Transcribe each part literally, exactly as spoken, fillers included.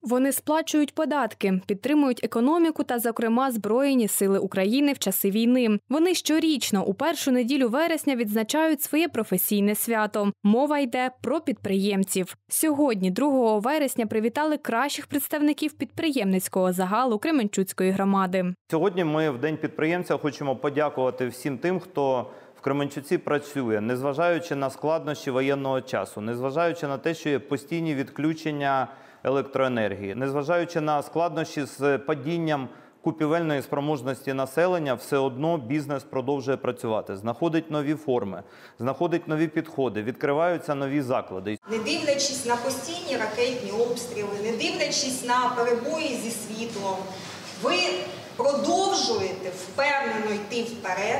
Вони сплачують податки, підтримують економіку та, зокрема, Збройні сили України в часи війни. Вони щорічно у першу неділю вересня відзначають своє професійне свято. Мова йде про підприємців. Сьогодні, другого вересня, привітали кращих представників підприємницького загалу Кременчуцької громади. Сьогодні ми в День підприємця хочемо подякувати всім тим, хто в Кременчуці працює, незважаючи на складнощі воєнного часу, незважаючи на те, що є постійні відключення електроенергії, незважаючи на складнощі з падінням купівельної спроможності населення, все одно бізнес продовжує працювати, знаходить нові форми, знаходить нові підходи, відкриваються нові заклади. Не дивлячись на постійні ракетні обстріли, не дивлячись на перебої зі світлом, ви продовжуєте впевнено йти вперед,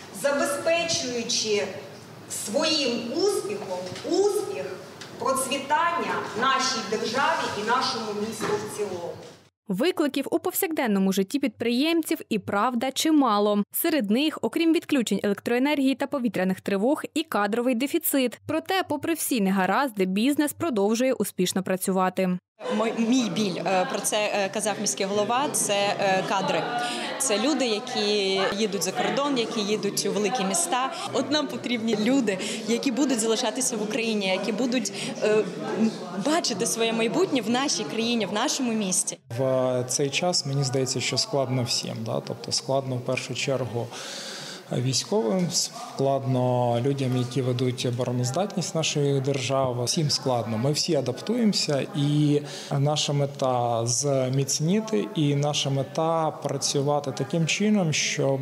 забезпечуючи своїм успіхом успіх, процвітання нашій державі і нашому місту в цілому. Викликів у повсякденному житті підприємців і правда чимало. Серед них, окрім відключень електроенергії та повітряних тривог, і кадровий дефіцит. Проте, попри всі негаразди, бізнес продовжує успішно працювати. Мій біль, про це казав міський голова, це кадри. Це люди, які їдуть за кордон, які їдуть у великі міста. От нам потрібні люди, які будуть залишатися в Україні, які будуть е, бачити своє майбутнє в нашій країні, в нашому місті. В цей час, мені здається, що складно всім. Да? Тобто складно в першу чергу військовим, складно людям, які ведуть обороноздатність нашої держави. Всім складно. Ми всі адаптуємося, і наша мета – зміцнити, і наша мета – працювати таким чином, щоб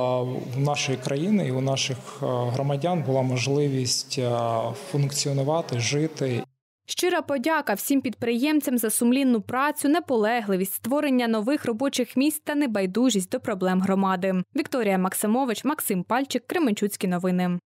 в нашої країни і у наших громадян була можливість функціонувати, жити. Щира подяка всім підприємцям за сумлінну працю, наполегливість, створення нових робочих місць та небайдужість до проблем громади. Вікторія Максимович, Максим Пальчик, Кременчуцькі новини.